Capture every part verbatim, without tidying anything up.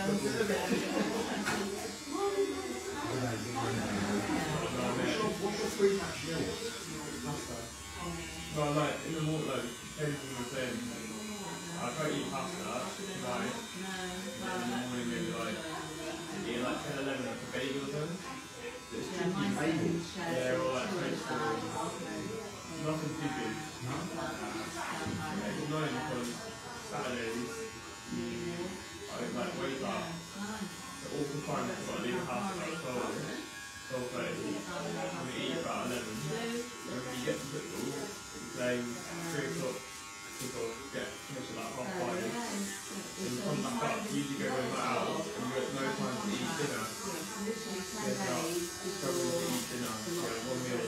What's your pre-match meal? Well, like, in the morning, like, Kenton was saying, I try to eat pasta tonight, and then in the morning maybe like, eat like ten, eleven, like a bagel or something. It's tricky. Bagels? Yeah, or like vegetables. Nothing too big. No? Yeah, it's annoying because Saturdays, I like wake up, the awful time I've got to leave the house at like twelve, twelve thirty, and we eat about eleven, and when we get to football, we play three o'clock, to sort of get finished at like half five, and you come back up, you usually go home out, and you have no time to eat dinner. Yes, out, struggling to eat dinner, yeah, one meal.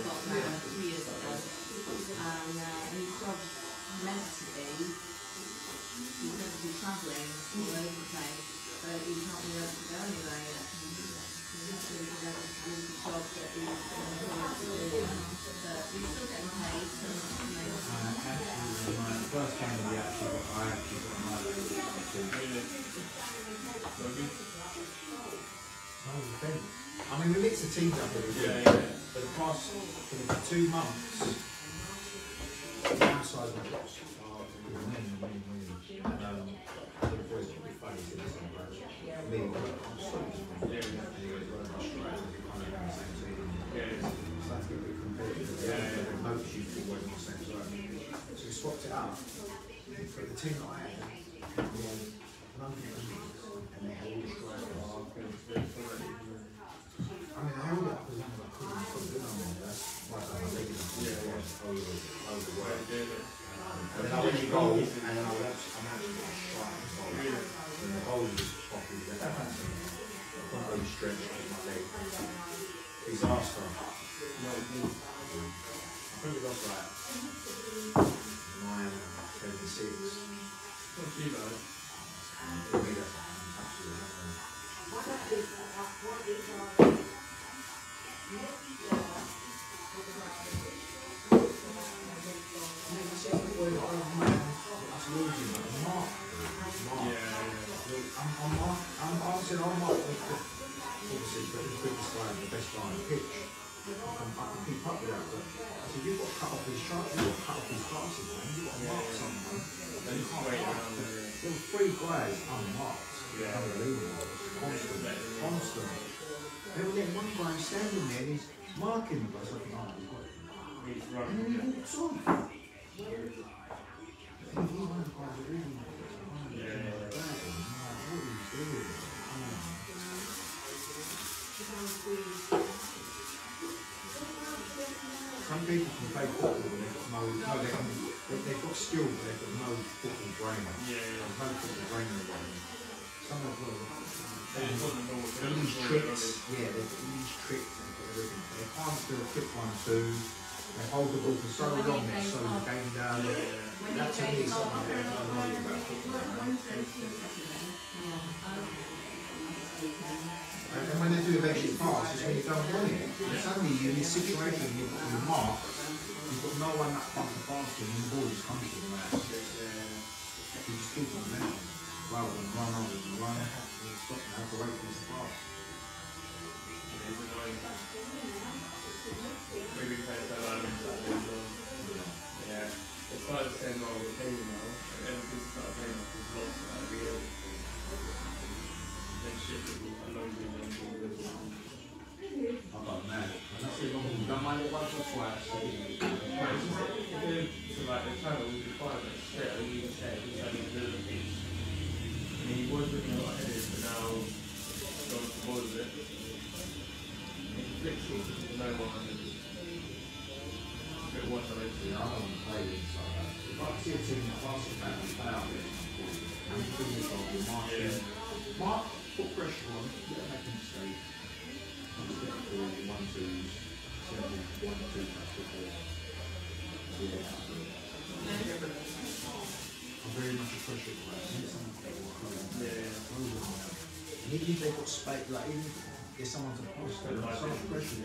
And uh, his job's meant to be, he's meant to be travelling all over the place, but he's not been able to go anywhere yet. He's not really been able to do the job that he's employed to do, but he's still getting paid. So, you know. Uh, actually, my first time we actually got, I actually got my Really? So good? Oh, the thing. I mean, we mixed the teams up a little bit. Yeah, yeah. For the past for the two months, outside my boss, winning, winning, winning. And um, the boys will be funny to this one, right? Me, I'm sorry, Yeah, yeah. and he goes, well, Australia, we kind of in the same team. Yeah, So that's going to be competitive. Yeah, yeah. The most you can work in the same zone. So we swapped it out. For the team that I had, we had London and they held Australia. I mean, I held it up as long as I could and put it on there. That's why I was leg it. Yeah, yeah. Over, over the way. And then I went to goal, and then I was actually, I'm actually going to strike the goal. And the goal was properly left hand. I couldn't really stretch with my leg. Disaster. I think we lost like nine, ten to six. Not too bad. For me, that's absolutely I'm not obviously the quickest guy and the best guy on the pitch. I can, I can keep up with that, but I said, you've got to cut off his shots, you've got to cut off his passes, man. You've got to mark someone. Then you can't wait around there. There were three guys unmarked. Yeah. Unbelievable. Constant. Constant. They were letting one guy standing there and he's marking the guy. So I think, oh, he's got it. He's And running. then he Yeah. walks off. I think he's one of the guys that really Yeah. what are you doing? Some people can play football but they've got no, no they can, they, they've got skill but they've got no football brain. Yeah, yeah. There's no football brain in them. Some of them They just wasn't normal. they've got these tricks, yeah, they've got these tricks and they've got everything. They can't do a quick one, two. They hold the ball for so long, they slow the game down. That to me is something I don't know about football. And when they do eventually pass, it's when you don't want it. And suddenly you're in this situation, you've got your mark, you've got no one that wants to pass to, and the ball just comes to them. You just keep on momentum, rather than run on and run, and stop now to wait for this to pass. Maybe play so loud and Saturday as well. Yeah. It's started the same role with Haley now, and everything's started playing off his loss out of the year. Then shit with a load of them. I got mad. And that's it, I've done my little once or twice. But it's just like, if they're to like the travel, we could find like straight away, we can check, we can do the pitch. I mean, he was looking a lot ahead, but now he's gone off the ball a bit. He flicks it, no one. It's a bit worse than I Yeah, I don't want to play inside that. If I see a team that passes back and play out there, and the thing is, I'll be marking. Mark, put pressure on, let them make a mistake. I'm just getting for one, two, seven, one, two, that's the ball. Yeah. I'm very much a pressure player. I need someone to walk over. Yeah. And even if they've got space, like even if there's someone to pass, they've got so much pressure.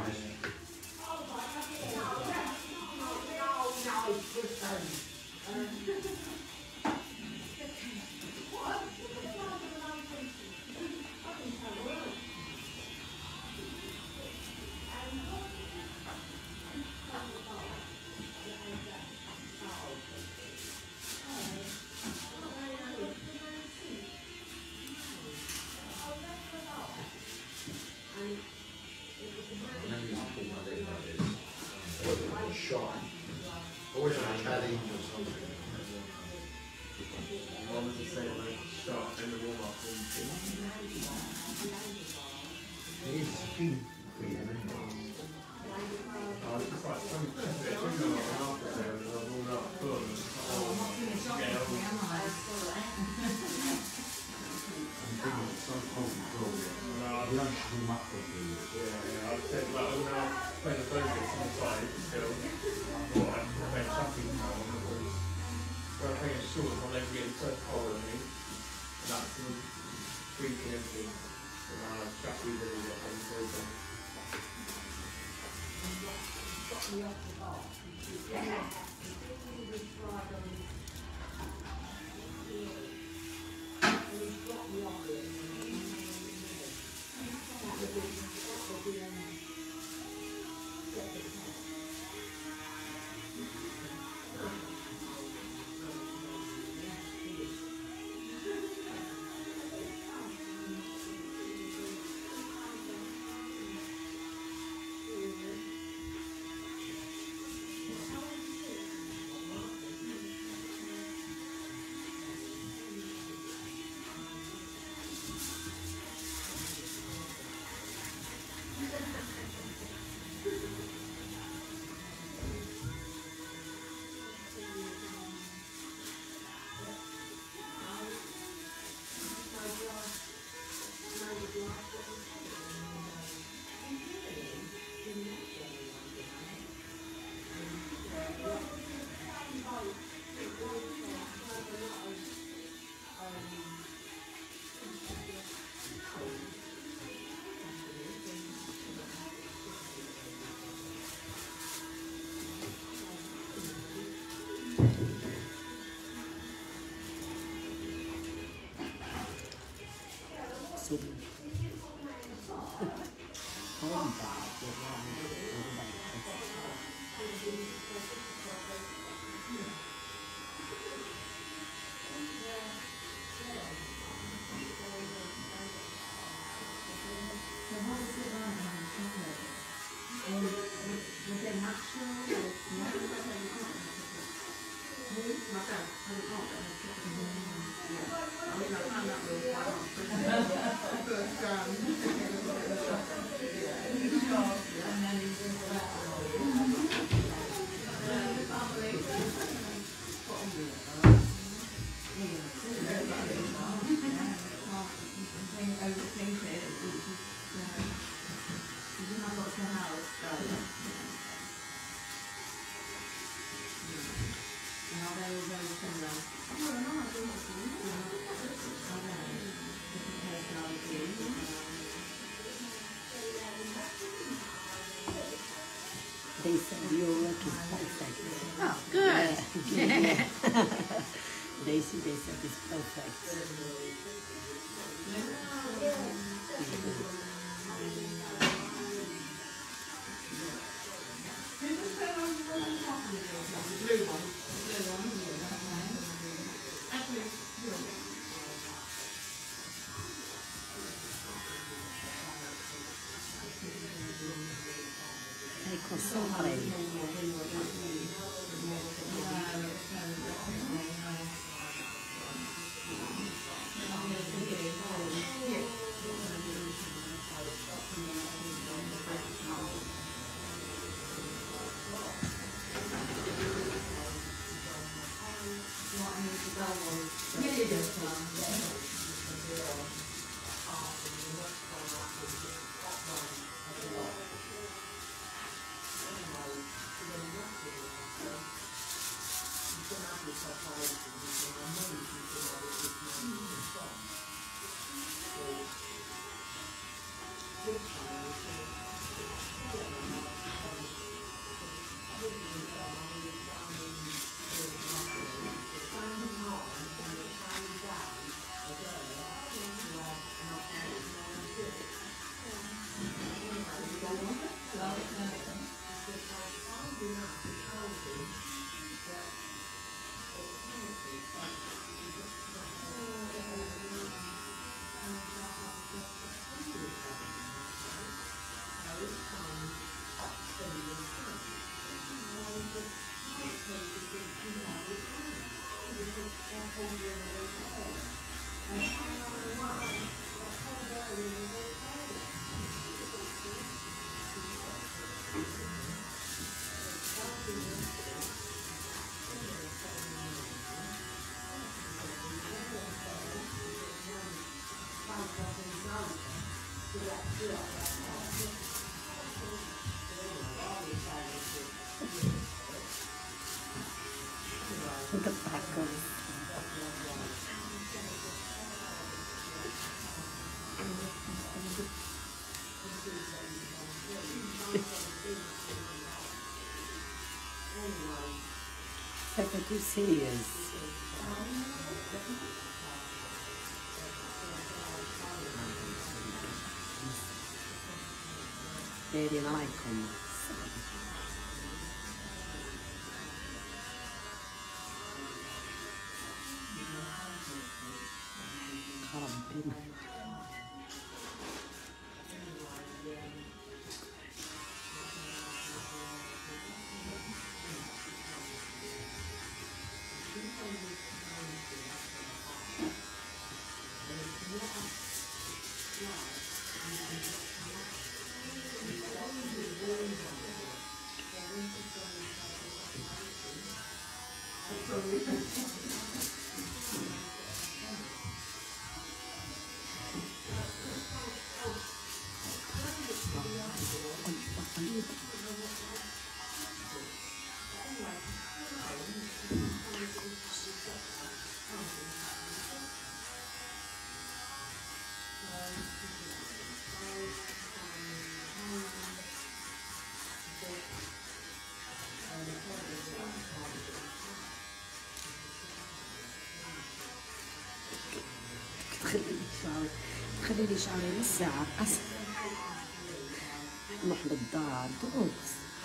It is speed freedom, isn't it? I was just like, some bit of sugar on after there, and I was all up full, and it's like, oh, I'm feeling shocked, yeah, am I? I'm thinking it's so cold as well. no, You don't swim up properly. yeah, yeah, I was saying, like, when I was playing the focus on the side, still, I thought I'd play chucking now, because when I'm playing short, my legs are getting so cold, I mean, and that's the freaking everything, so now I've chucking a little bit on the focus. They said your work is perfect. Oh, good. Yeah. they, they said it's perfect. Ecco, sopra. نقطعكم. Peppa too serious. Very like him. ربنا تخلي لي شعري تخلي لي شعري للساعة قص نروح للدار دوس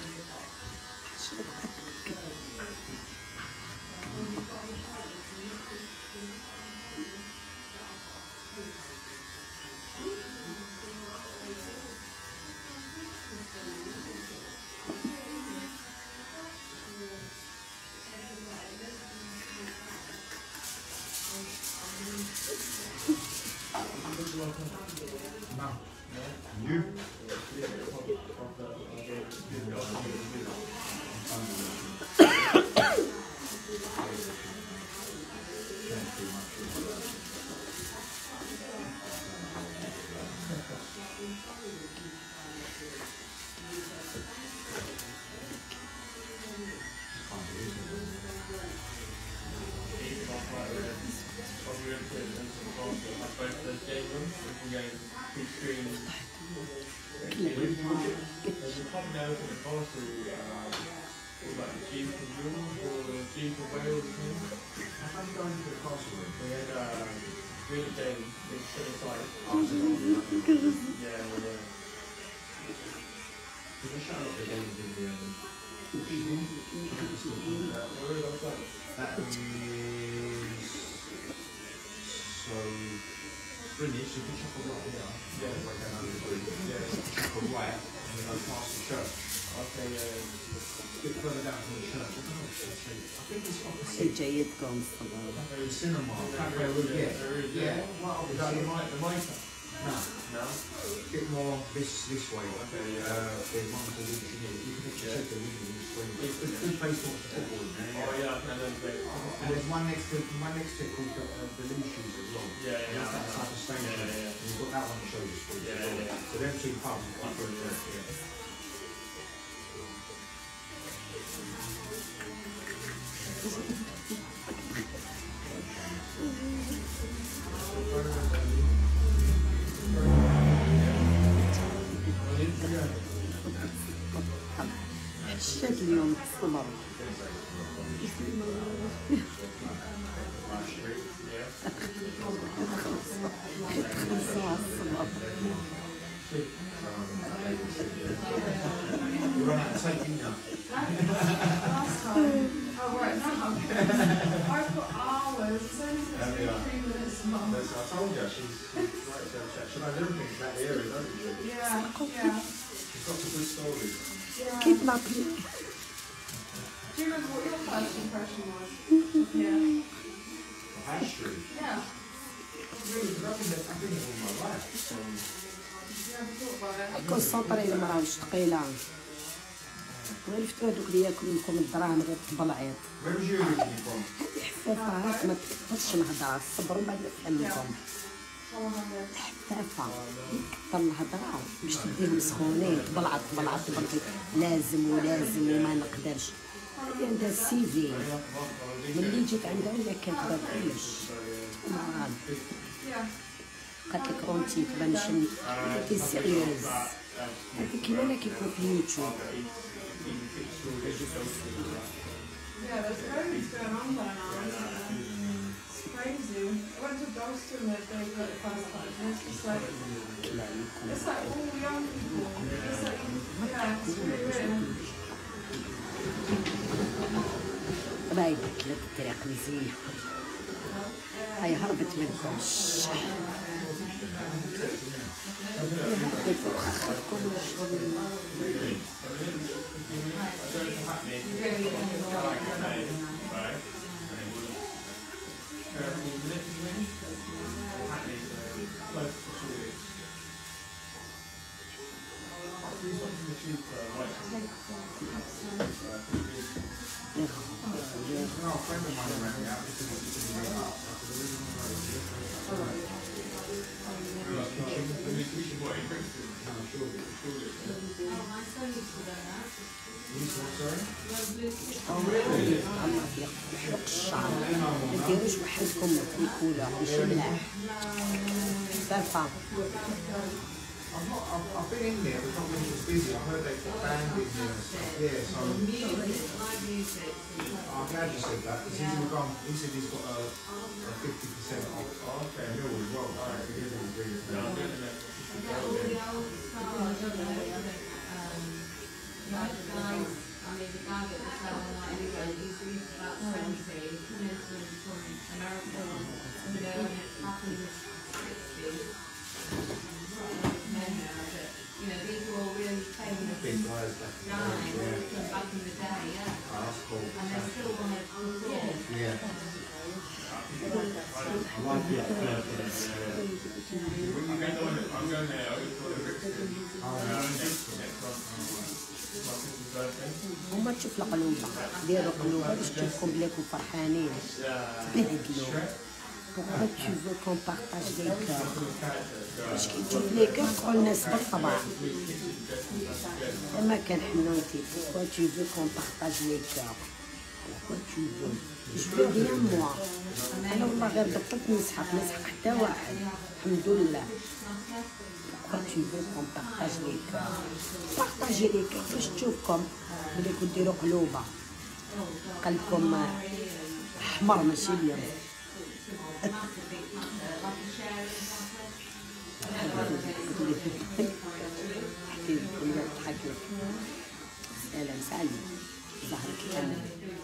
No. You? There's a pub now in the castle, um, called like the Jeep of York or the Jeep of Wales. How do you go into the castle room? We had a really game, big set aside. Yeah, yeah. Did they show up the game in the um, Uh, where was that? that is so British, if you chuck a right here, Yeah. right down under the bridge, Yeah. chuck a right and then go past the church. Okay, yeah. A bit further down from the church. I don't know what to say. I think it's opposite جيدكم الصباح the cinema. Cafe would Yeah, get. there is, Yeah, yeah. well, Is that the obviously. mic, the mic? No, No? a bit more this this way. Okay, yeah. Uh, there's one called Engineer. You can Yeah. check the Wigan Spring. It's a good place to watch the football in there. Oh, yeah, I can understand. And there's one next to one next to it called the, uh, the Lee Shoes as well. Yeah, yeah, And that's that yeah. type of station. Yeah, yeah, yeah. And you've got that one that shows the street. Yeah, as well. yeah, yeah. So them two pubs are quite good. Yeah. حشيت اليوم الصبر خمسة الصبر We're on that taking now. Last time. Oh, right, now. I've got hours. It's only There we are. three minutes long. That's, I told you, she's, she's right to chat. She knows everything from that area, doesn't she? Yeah, yeah. She's got some good stories. yeah. كيف نعطي Do you remember what your first impression was? Yeah. The high street. Yeah. Really, because I've been there, I've been there all my life. So, You never thought about it. كونسونطري المرأة واش ثقيلة غير هذوك اللي ياكلوا لكم الدراهم غير بالعيط where was you originally from? حفافة ما تقدرش نهضر صبروا بعد نفهم لكم حفافة كتر الهضرة باش تديهم سخونين تبلعط تبلعط تبلعط لازم ولازم وما نقدرش. هي عندها السيفي ملي جيت عندها ولا كانت دار كلش مرض. قالت لك اونتي تبان شني انتي سيريوز هذيك كيما انا كيكون في اليوتيوب. Yeah, there's loads going on there now, isn't there? It's crazy. I went to Dalston the other day for the first time, and it's just like, it's like all young people. It's like, yeah, it's really weird. باين لك الطريق مزيان. هاي هربت منكم الشح. هربت وخاخدكم الشغل. يحلق الشعر ما ديروش بحالكم الكولا ماشي ملاح خفافة. I've not, I've, I've been in there, but not when it was busy. I heard they got banned in there and stuff. Yeah, so I'm glad you said that because he's gone. He said he's got a, a fifty percent off. Oh, okay, Mill as well. All right, so he's going to agree with that. I mean, the guy that was selling that anyway, he's he's about seventy, coming from from America, you know, and it's happened in the sixties. You know, these were all really famous Big guys back in the guys day. Yeah. from back in the day, yeah. Oh, that's cool. And they still want to perform. Yeah. I like the idea for this. When you get on it, I'm going there, I just want to Brixton. I'm next month. هما تشوف القلوبة ديروا قلوبة باش تشوفكم بلاكم فرحانين تبهدلوا. Pourquoi tu veux qu'on partage les cœurs? باش كي تشوف لي كœurs تقول الناس بالطبع كما كان حنوتي. Pourquoi tu veux qu'on partage les cœurs? Pourquoi tu veux? Je veux rien moi. أنا والله غير بطلت نسحق نسحق حتى واحد الحمد لله. Pourquoi tu veux qu'on partage les cœurs? Partagez les cœurs باش تشوفكم بليكم ديروا قلوبة قلبكم أحمر ماشي بيض. سلام سالي ظهرك كامل.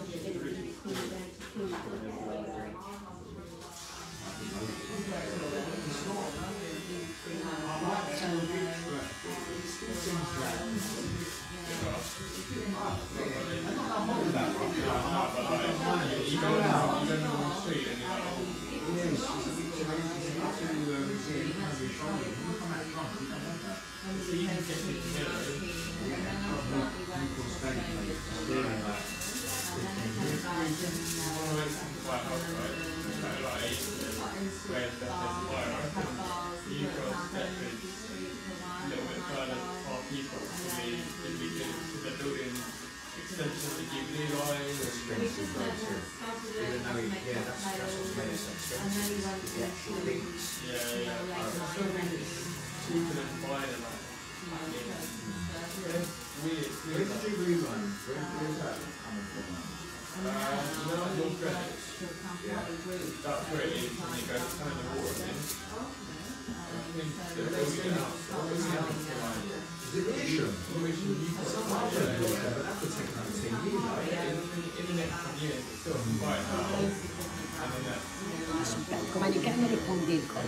بعدكم أنا كأني ريبوندي لكم.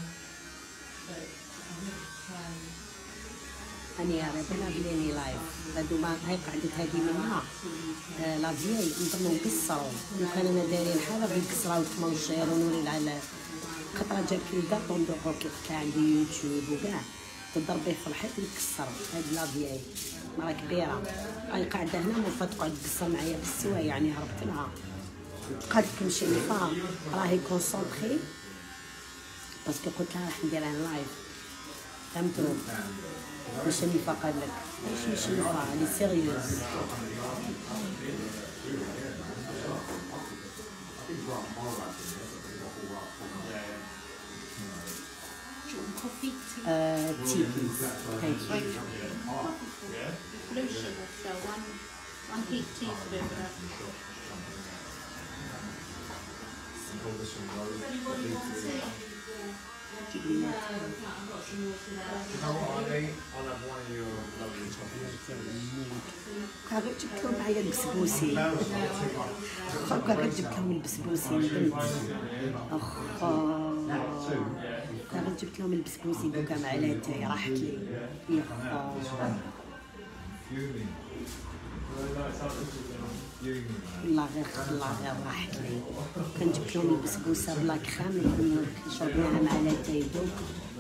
أنا يا ربنا بليني لايف. هادو ما هاي قعدت هادي منها آه لا فياي نضمو نكسرو لو كان انا دايرين حاجه بنكسراو تمونشير ونوري على خطره جا كيدا طوندوغو كيف كان عندي يوتيوب وكاع تضربيه في الحيط يكسر هاد لا فياي مرا كبيره هاي قاعده هنا موفا تقعد تقصر معايا في السوا يعني هربت لها قالت لك مشرفه راهي كونسونطري باسكو قلت لها راح ندير ان لايف فهمتوا مشرفه قال لك ماشي مشرفه لي سيريوز Coffee, tea. Uh, tea, please. Thank you. Blue sugar, so one, one heat teaspoon. كاغا جبت لهم معايا البسبوسي خا كاغا جبت لهم البسبوسي البنت اخا كاغا جبت لهم البسبوسي دوكا مع لاتاي راحت لي يا خا والله غير والله غير راحت لي كان جبت لهم البسبوسه بلا كريم نشربوها مع لاتاي دوك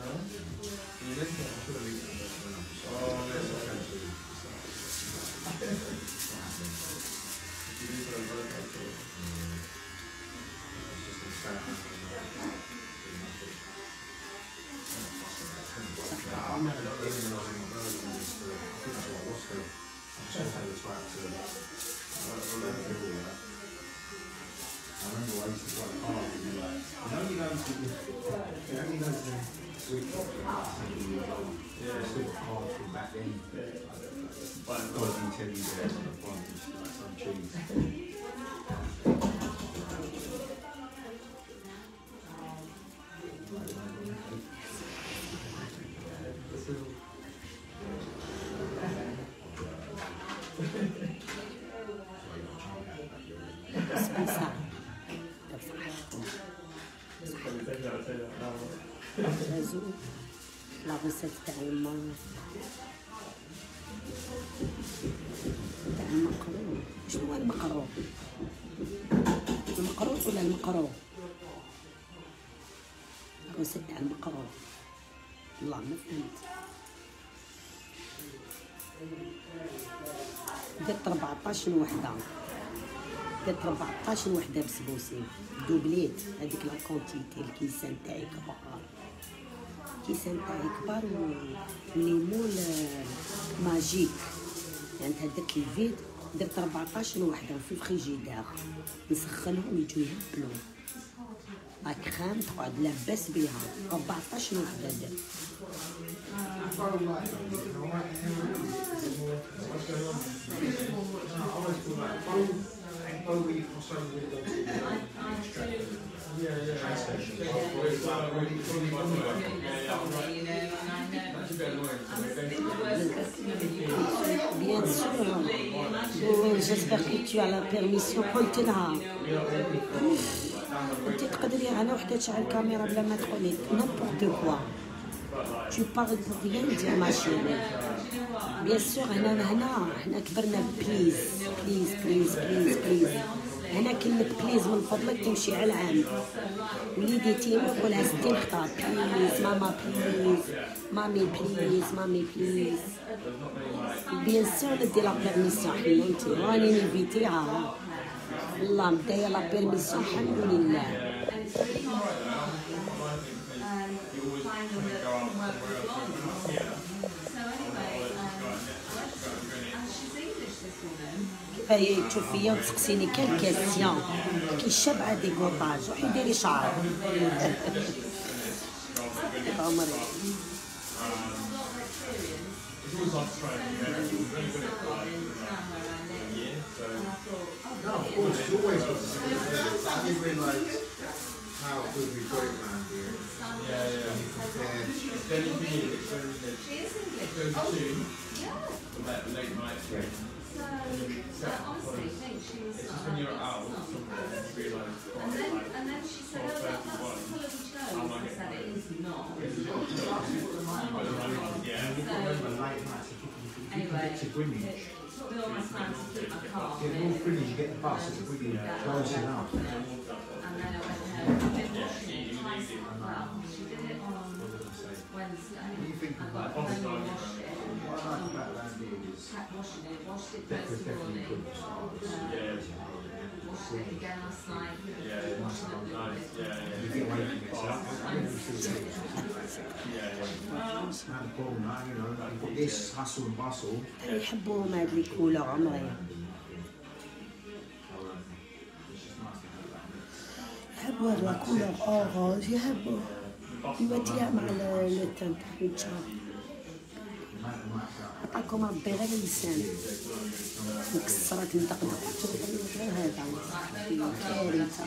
لا غوسيت تاع الماء تاع المقرو شنو هو المقرو المقرو ولا المقرو غوسيت تاع المقرو والله ما فهمت درت ربعطاش وحده درت ربعطاش وحده بسبوسي دوبليت هذيك لا كونتيتي الكيسان تاعي كبار كيسان تاعي كبار وليمون ماجيك يعني درت الفيد درت ربعطاش وحده في الفريجيدير نسخنهم يجوا يهبلوا لا كريم تقعد لاباس بها ربعطاش وحده درت Bien sûr. Oh, j'espère que tu as la permission. قلت لها انت تقدري انا وحده تشعل الكاميرا بلا ما تقولي n'importe quoi. Tu parles pour rien dire ma chérie. Bien sûr هنا هنا حنا كبرنا بليز بليز بليز بليز بليز هنا كلمة بليز من فضلك تمشي على العام وليدي تيما يقولها ستين خطاب بليز ماما بليز مامي بليز مامي بليز بيان سور ندي لا بيرميسيون حنا انتي راني نيفيتيها والله مدايه لا بيرميسيون الحمد لله هي تشوف فيا وتسقسيني كال كاسيون كي شابعه ديكوطاج روحي ديري شعر عمري how good we got it around here. Yeah, yeah. Compared It's very big. It's very big. It goes to the late, late night. Yeah. It's just when you're out somewhere and you realise, oh, it's like twelve thirty-one. I'm like, You remember late nights, if you can picture to Greenwich. It's not almost time to keep my car. Yeah, North Greenwich, you get the bus, it's really close enough. And then I went home. I've been washing it twice. Well, she did it on Wednesday. What do you think I about got it? home and washed it. What I like about Landing is Kept washing it. Washed it Definitely, first definitely morning. good start. Yeah. Washed it again last night. Yeah, Washing it a little nice. bit. Yeah, yeah. You get away from it, so I really feel it. Yeah, yeah. It's not a problem, you know, you've got this hustle and bustle. يحبوهم هاد لي كولور عمري. يحبوا هاد لا كولور اورانج يحبوا يوديها مع لو تان تاع الشهر. عطاكم ربي غير اللسان مكسرات مدقدق غير هذا كارثة.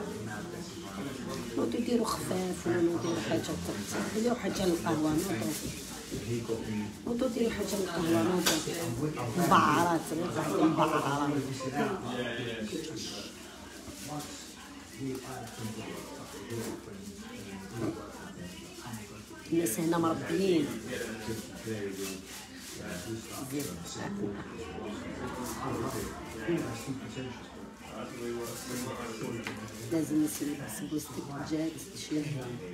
نوضو يديرو خفاف ولا نوضو يديرو حاجة تقطع يديرو حاجة للقهوة نوضو نوضو يديرو حاجة للقهوة نوضو مبعرات غير قاعدين مبعرات. الناس هنا مربيين لازم يصير يحسبوا استكجات تشير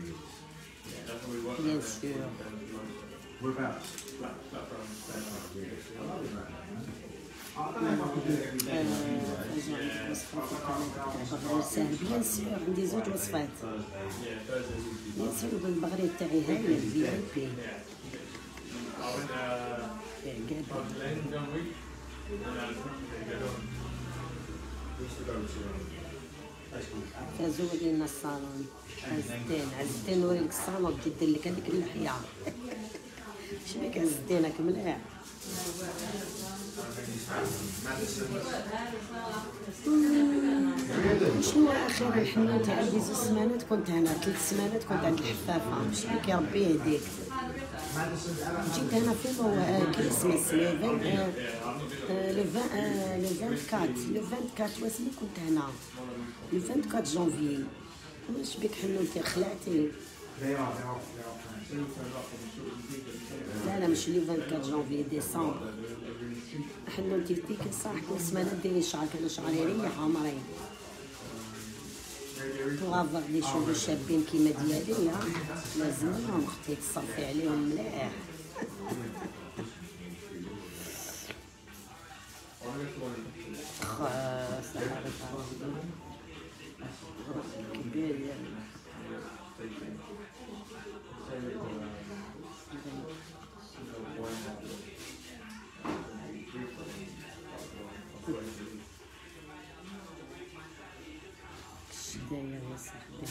بيان سور. ساهل بيان سور عندي زوج وصفات بيان سور. البغري تاعي هايل في اي بي فازوا ديالنا الصالون عزتين عزتين نوري لك الصالون تجي دير لك هذيك اللحيه. شبيك عزتينك مليح. شنو اخيرا حنيت عندي زوج سمانات كنت هنا ثلاث سمانات كنت عند الحفافه. شبيك يا ربي يهديك. جيت هنا في مو كريسماس لو لو أربعة لو أربعة واسمي كنت هنا لو أربعة جانفي. واش بك حنوتي خلعتي؟ لا لا ماشي لو أربعة جانفي ديسمبر. حنوتي ديك الصح كل سمانه ديري شعرك. انا شعري ريح عمري بوغ لي شوفو شابين كيما ديالي لازمهم اختي تصرفي عليهم مليح. خاص كبير داير يا صاحبي.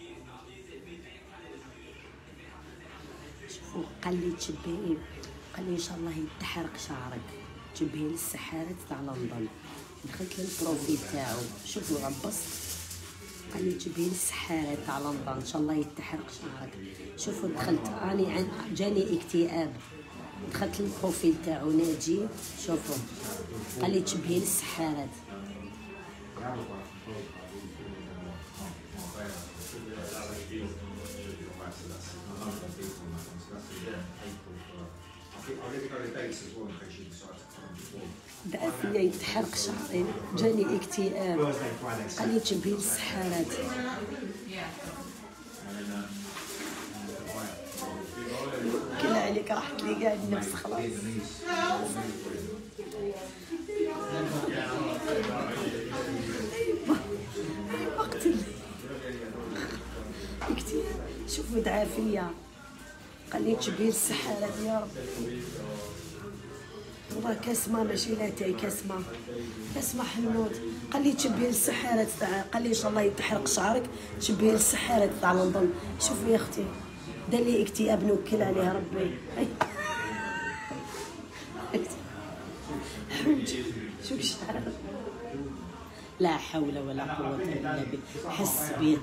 شوفوا قال لي تشبهيه قال لي ان شاء الله يتحرق شعرك تشبهيه للسحارات تاع لندن. دخلت للبروفيل تاعو شوفوا غبصت قال لي تشبهيه للسحارات تاع لندن ان شاء الله يتحرق شعرك. شوفوا دخلت اني عن جاني اكتئاب دخلت للبروفيل تاعو ناجي شوفوا قال لي تشبهيه للسحارات. بقى فيا يتحرق شعري جاني اكتئاب قال لي تشبهي للسحارات. كلا عليك راحت لي كاع النفس خلاص. وقت اكتئاب شوفوا دعا فيا قال لي تشبهي للسحارات يا ربي. والله كاسمه ماشي لا تاي كاسمه كاسمه حنوت قال لي تشبهي للسحارات تاع قال لي ان شاء الله يتحرق شعرك تشبهي للسحارات تاع لندن. شوفي يا اختي دار لي اكتئاب نوكل عليها ربي. شوف الشعر لا حول ولا قوه الا بالله. حس بيه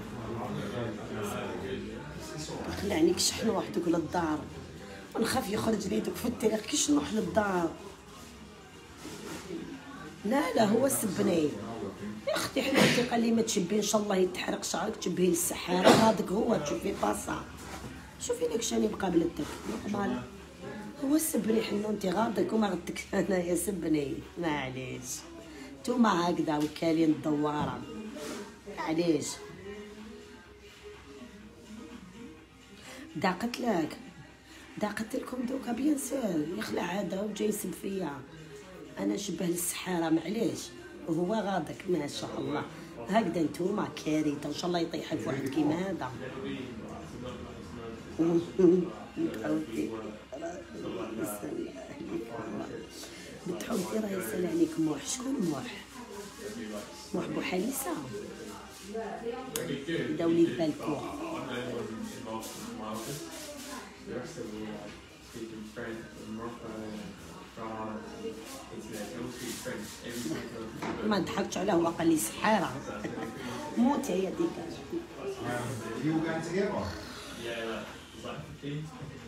خلعنيك شحن وحدك للدار ونخاف يخرج لي دوك في التاريخ كيش نروح للدار. لا لا هو سبني يا اختي حنوتي قال لي ما تشبهي ان شاء الله يتحرق شعرك تشبهي للسحاره. هذاك هو تشوفي باصا شوفي لك شاني مقابلتك نورمال هو سبني حنونتي غاضك وما غدك انايا سبني معليش نتوما هكذا وكالين الدواره معليش داقت لك داقت لكم دوكا بيان سير يخلع هذا وجاي يسب فيا انا شبه السحاره معليش وهو غاضك ما شاء الله هكذا نتوما كارثه ان شاء الله يطيحك في واحد كيما هذا متعودي متعودي راه يسال عليك موح شكون موح موح بوحليسه دا وليد بالكو ما ضحكتش عليه هو قال لي سحاره موت هي ديك You were going together? Yeah, like fifteen.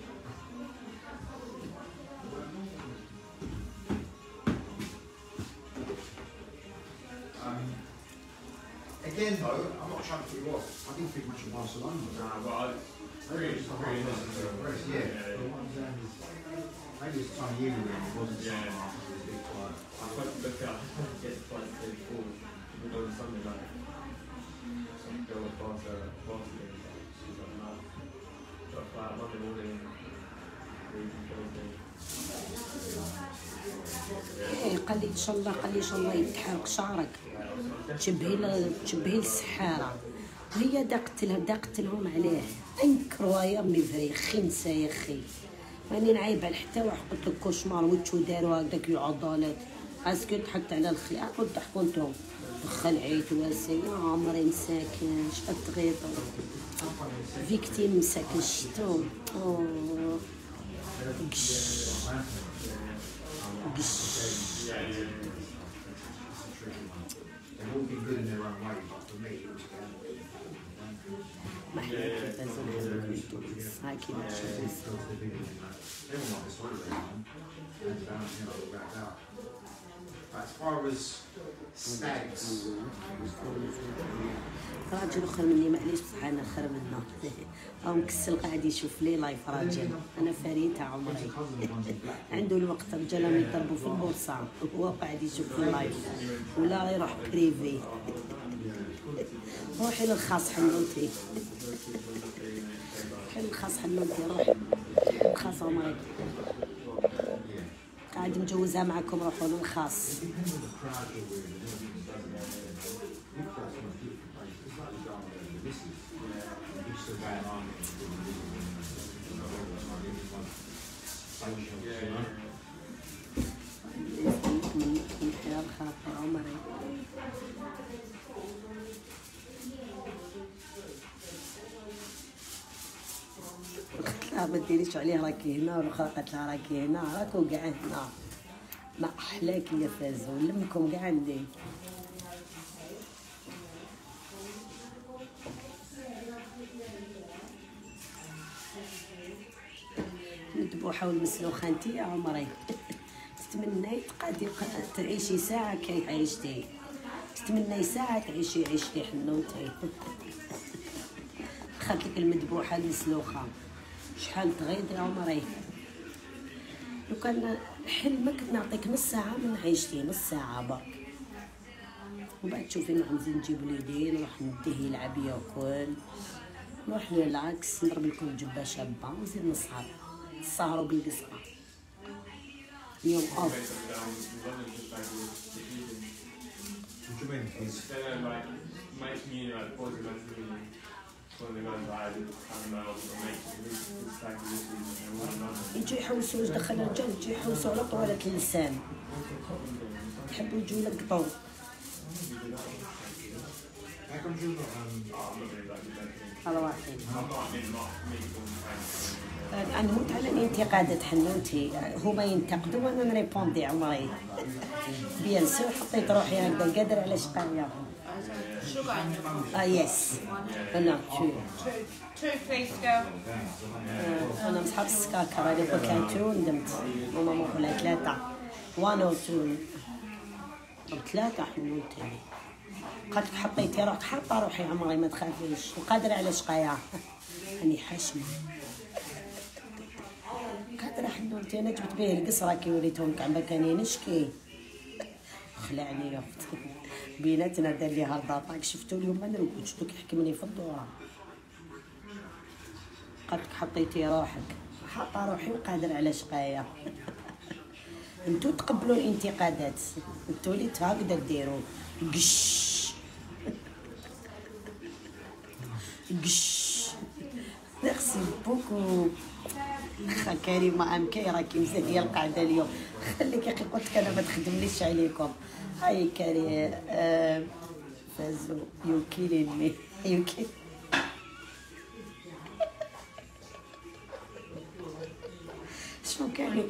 Um, again though, I'm not trying to put you off. I didn't think much of Barcelona. Nah, but I really, really nice. Yeah. Maybe it's the time of year when it wasn't so Yeah. much, it was a bit quiet. I tried to look out, I tried to get twice a day before, even though it's something like some girl with Barca, Barca game, but she's like, no. So I fly out Monday morning, leaving Thursday. ايه قال لي ان شاء الله قال لي ان شاء الله يتحرق شعرك تشبهي تشبهي السحاره وهي داقت لها داقت لهم عليه انكروا يا امي فري خنسه يا اخي ماني نعيب على حتى واحد قلت لك كوشمار وتشو داروا هكذاك العضلات اسكو ضحكت على الخيار كنت ضحكوا انتم خلعيت واسي يا عمري مساكن شحال تغيطوا فيكتيم مساكن شتو اوه قش قش They've all been good in their own way, but for me it was ما احنا كيف لازم هاي كيف everyone likes holiday time, and about, you know, wrapped out. But as far as stags, راجل اخر مني معليش بصح انا خير منه او مكسل قاعد يشوف لي لايف راجل انا فريتها عمري عنده الوقت رجال يضربوا في البورصه وهو قاعد يشوف في اللايف ولا يروح بريفي روحي للخاص حنوتي روحي للخاص حنوتي روحي الخاص عمري قاعد مجوزها معكم روحوا للخاص من خيال خاطر عمري قلت لها ما ديريش عليه راكي هنا واخا قالت لها راكي هنا راكو كاع هنا ما احلاك يا فازو نلمكم كاع عندي مذبوحه والمسلوخه انت يا عمري تتمني تقعدي تعيشي ساعه كي عيشتي تتمني ساعه تعيشي عيشتي حنوتي خاطر لك المذبوحه المسلوخه شحال تغيض يا عمري لو كان حلمك نعطيك نص ساعه من عيشتي نص ساعه برك وبعد تشوفي نعوزي نجيب وليدي نروح نديه يلعب ياكل نروح للعكس نضرب لكم جبه شابه ونزيد نسهر نسهروا بالقصه يوم اوف what do you mean? It's Then like, my community, like, positive mentally, one of the guys that I kind of know, or make this type of issues, and one another. يجوا يحوسوا واش دخل الرجال يجوا يحوسوا على طوالة اللسان يحبوا يجوا يلقطوا how come you're not um I'm not really like the على واحد I'm not, I mean, not me, all انا نموت على الانتقادات حنوتي هما ينتقدوا وانا نريبوندي عمري بيان سور حطيت روحي هكذا قادر على شقايا Sugar in your coffee. اه يس انا تو Two, two please, girl. انا مصحاب السكاكر هذه كان تو ندمت ماما مو ولا ثلاثه وان او تو ثلاثه حنوتي قالت لك حطيتي روحك حاطه روحي عمري ما تخافيش وقادره على شقايا راني حاشمه قادره خلوتي انا جبت به القصره كي وريتهم كاع ما كاينينش كي خلعني يا اختي بيناتنا دار لي هالداطاك شفتو اليوم ما نرقد شفتو كيحكمني في الدوره قالك حطيتي روحك حاطه روحي وقادر على شقايه انتو تقبلوا الانتقادات انتو اللي هكذا ديروا قش قش ميرسي بوكو خا كريمه ام كي راكي مزيانه القعده اليوم خليك اخي قلت لك انا ما تخدمليش عليكم هاي كريم آه فازو يو كيلين مي يو كيل شنو كانوا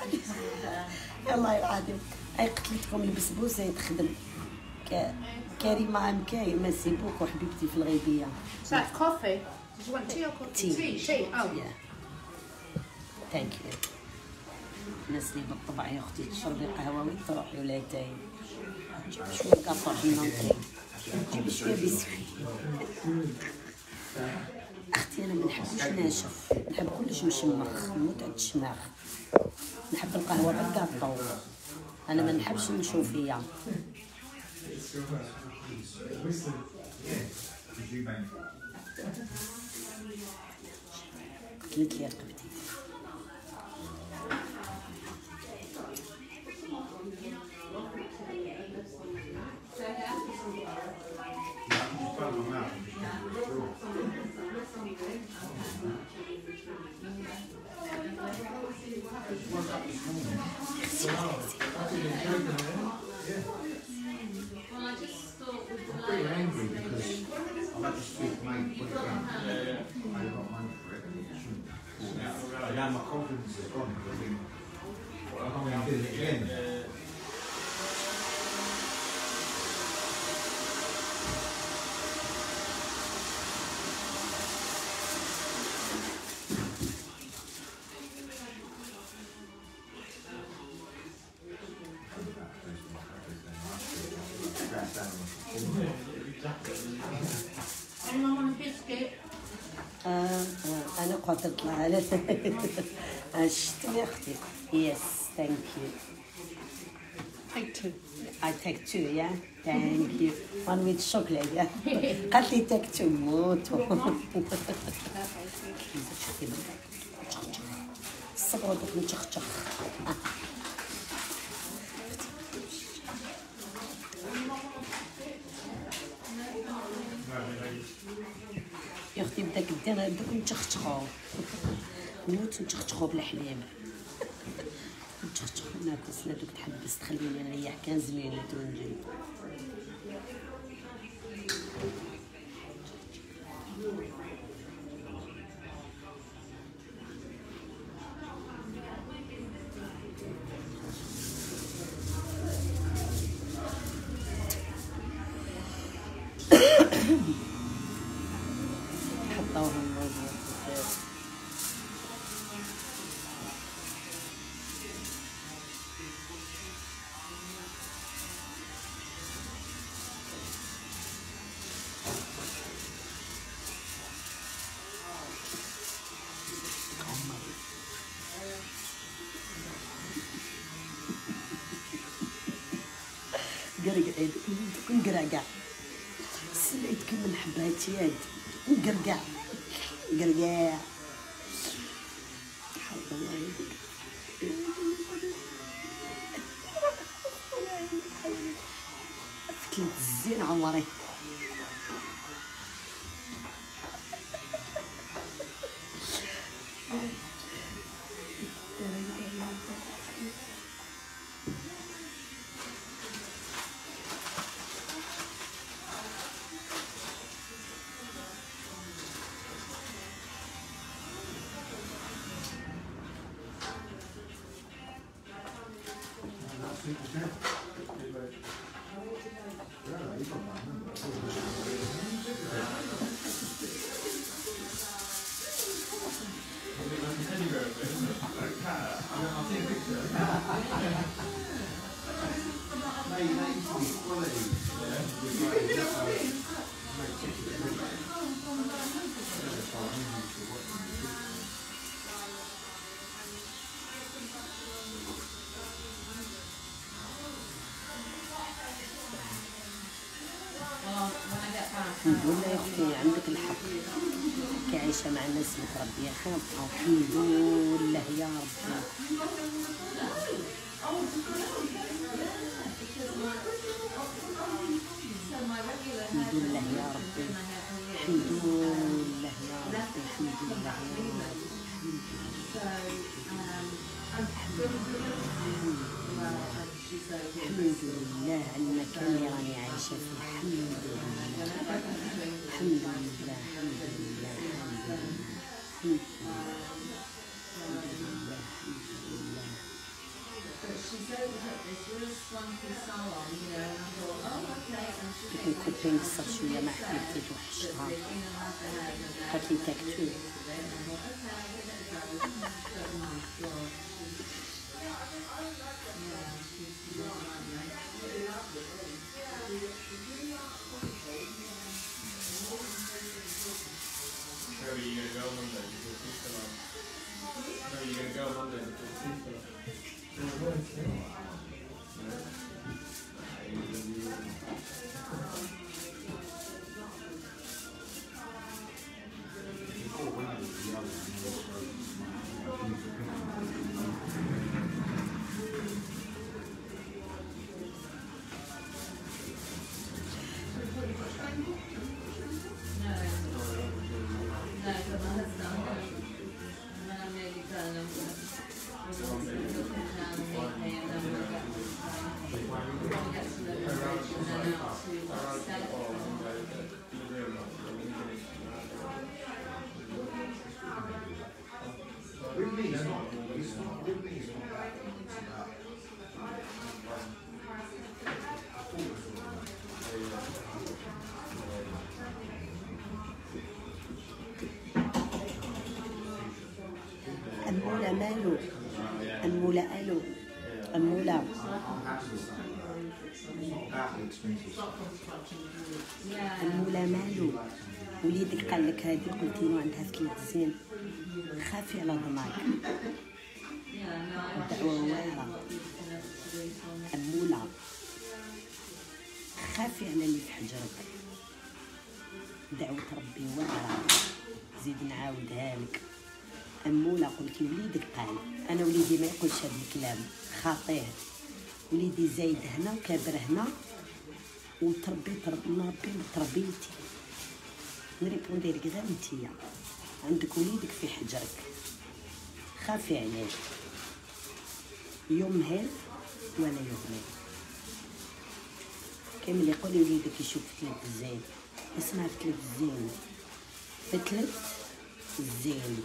يلا العظيم اي قتلتكم البسبوسه يتخدم كريمه ام كي ميرسي بوكو حبيبتي في الغيبيه. Is that coffee? Did you want tea or coffee? Tea. Tea. Tea. Oh. Yeah. Thank you. الناس اللي بالطبع يا اختي تشربي قهوه وتروحي ولا تاي جيبي شويه كافور حنانطي جيبي شويه بسكوي اختي انا ما نحبش ناشف نحب كلش مشمخ نموت على الشماخ نحب القهوه غير كاطو انا ما نحبش النشوفيه قلت لي رقبتي Now my confidence is gone because I think I'm doing it again. Anyone want a biscuit? آه آه أنا قادر أطلع على شتي أختي yes thank you take two I take two yeah thank you one with chocolate yeah قالت لي take two موتو الصبر دوك نشخشخ يا اختي بداك الدين دوك نتشخشخو نموت نتشخشخو بالحليب نتشخشخو ناكل سلا دوك تحبس تخليني نريح خمسة مينوت ونجي حطوهم موجود قرقع نقرقع سليت كيما الحبات ياد نقرقع قرقاع حط الله يهديك فكلت الزين عمري الحمد لله يا اختي عندك الحق، كي عايشه مع الناس متربيه خير. الحمد لله يا ربي. الحمد لله يا ربي. الحمد لله يا ربي. الحمد لله يا ربي. الحمد لله على المكان اللي راني عايشه فيه. الحمد لله الحمد لله الحمد لله الحمد لله الحمد لله الحمد لله. كنت كنت نقصر شويه مع حبيبتي واحد الشهر، قالت لي تاكتو. Where are you gonna go Monday? To the sister lab. Where are you gonna go Monday? To the sister lab. المولى مالو، المولى الو، المولى المولى مالو. وليدك قال لك هذه قلتي له عندها ثلاث سنين، خافي على ضماك. الدعوة واعرة المولى، خافي على اللي في حجرك. دعوة ربي واعرة، زيد نعاودها لك. أمولة قلت وليدك قال، أنا وليدي ما يقولش هذا الكلام خاطئ. وليدي زايد هنا وكابر هنا وتربي تربي نربي تربيتي. نريبوندي لك غير نتيا، عندك وليدك في حجرك، خافي عليه. يمهل ولا يهمل. كامل اللي يقول وليدك يشوف فتلة الزين، اسمها فتلة الزين، فتلة الزين.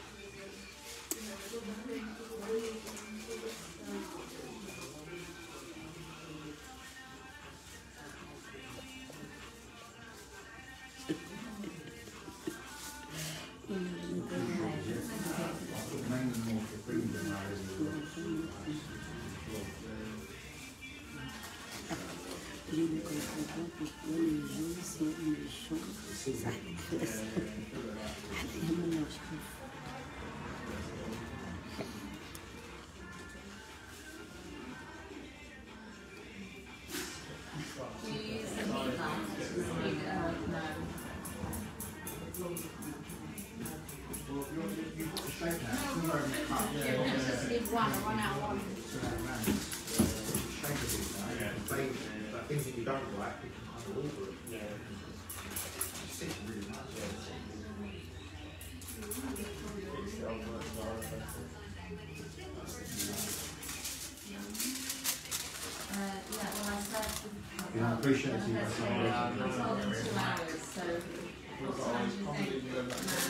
Things that you don't like, you can kind of order it. Yeah. It sits really nice. You know, I appreciate it. It's on two hours, so what time do you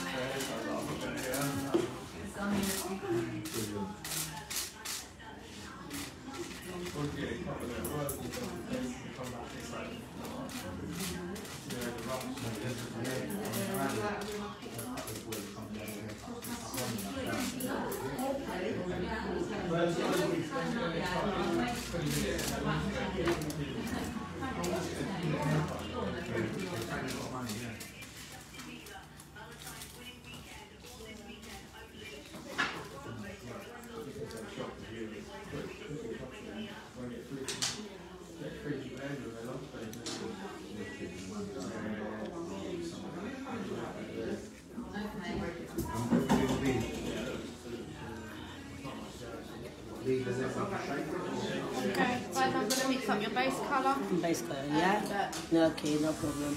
think? It's on Okay, cover their work, you come back this way. I'm going to mix up your base colour. Base colour, yeah? Okay, no problem.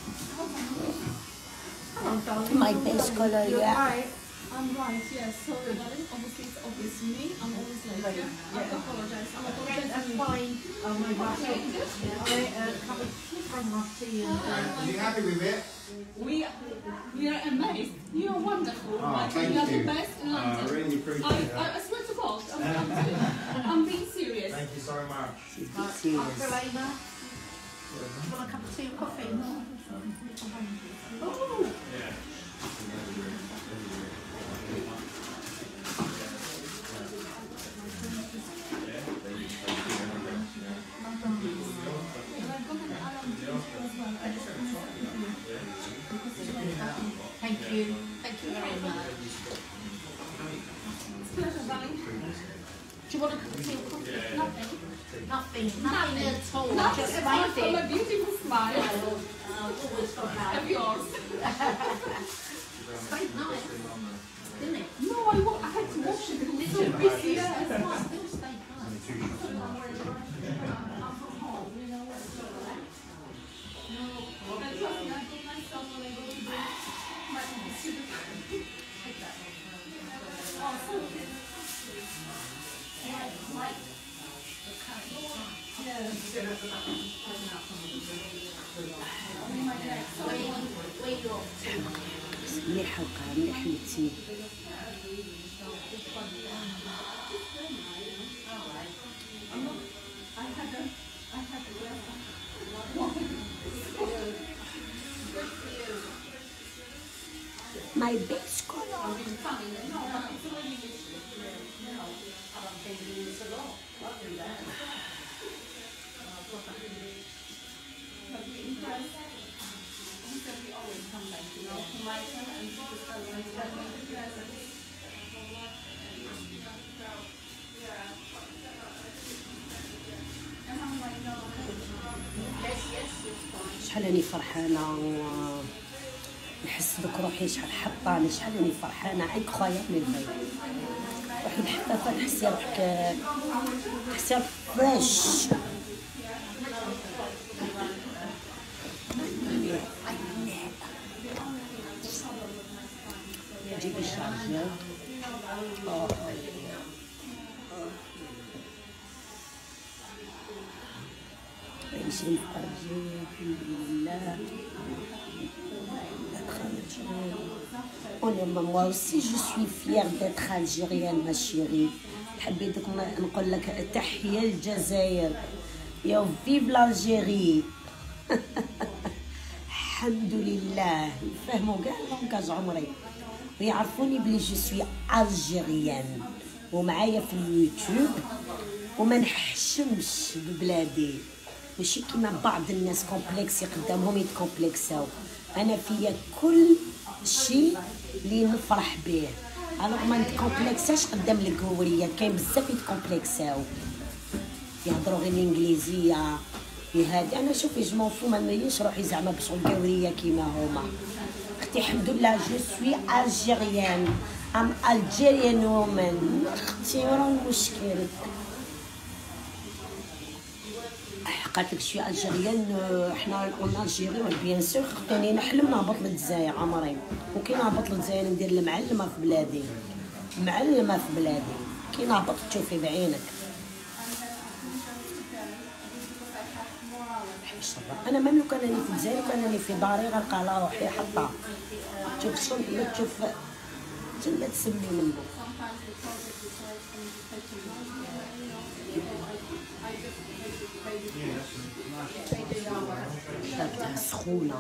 My base colour, You're yeah? right. I'm right, yes. Sorry, darling. Obviously, it's obvious me. I'm always late. Yeah? I apologise. I'm apologising. That's fine. Oh my gosh. I uh, covered from my tea and uh, Are you happy with it? We, we are amazed. You are wonderful. Oh, thank you are you. the best in Uh, I London. really appreciate I, that. I, I swear to God, I'm, I'm, I'm being serious. Thank you so much. Serious. Uncle Ava, want a cup of tea or coffee? Oh. Thank you. Thank you very much. Pleasure, darling. Do you want a cup of tea or coffee? Nothing. Nothing. Nothing Nothing. at all. Nothing Just apart from waiting. a beautiful smile Always got that. of yours. It's very nice, isn't it? No, I, wa- I had to wash it. It was so busy. Yeah, it's nice. Still stay nice. And trust me, I put myself when I go to bed. My super. Oh, so good. Where you off to? مليح وقع مليح متين. My base colour. شحال راني فرحانة و نحس بك روحي شحال حطاني شحال راني فرحانة انكرويابل الفاي روحي بحفافة تحسي روحك تحسي روحك فريش جيبي الشارجور عايشين في أرجي الحمد لله Honnêtement, moi aussi je suis fière d'être algérienne ma chérie. حبيتك نقول لك تحية الجزائر يا فيف l'Algérie. الحمد لله يفهموا كاع لونكاج عمري ويعرفوني بلي جو سوي الجيريان ومعايا في اليوتيوب وما نحشمش ببلادي ماشي كيما بعض الناس كومبلكسي قدامهم يتكومبلكساو. انا فيا كل شيء اللي نفرح به الوغ ما نتكومبلكساش قدام الكوريات. كاين بزاف يتكومبلكساو يهضروا غير الانجليزيه هادي. انا شوفي جمون فو ما نميلش روحي زعما باش الكوريه كيما هما. اختي الحمد لله جو سوي الجيريان ام الجيريان وومن. اختي ورا المشكل قالت لك شي الجيريان حنا اون الجيري بيان سور. خاطيني نحلم نهبط للجزائر عمري وكي نهبط للجزائر ندير المعلمه في بلادي معلمه في بلادي كي نهبط تشوفي بعينك. انا ميم لو كان راني في الجزائر وكان راني في داري غنلقى على روحي حطه تشوف شنو ما تشوف تما تسمي منه. شابتها سخونه